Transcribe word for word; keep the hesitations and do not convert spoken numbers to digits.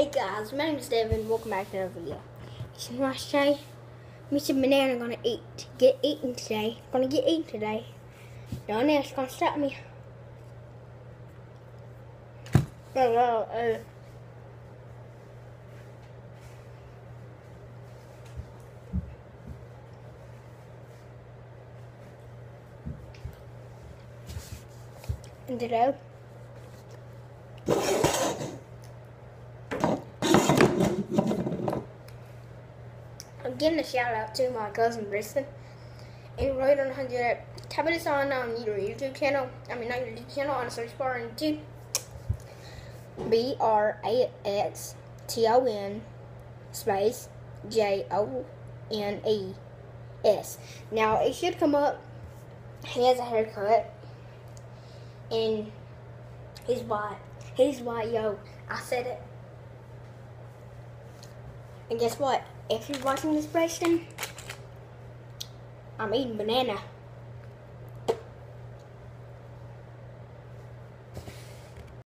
Hey guys, my name is Devin. Welcome back to another video. So today, Mister Banana gonna eat, get eaten today. Gonna get eaten today. No one else gonna stop me. Oh, oh, oh. And today, I'm giving a shout out to my cousin Briston. And you really don't know how to do that. Type this on on your YouTube channel. I mean, not your YouTube channel, on a search bar on YouTube. B R A X T O N space J O N E S. Now, it should come up. He has a haircut. And he's white. He's white, yo. I said it. And guess what? If you're watching this, Preston, I'm eating banana.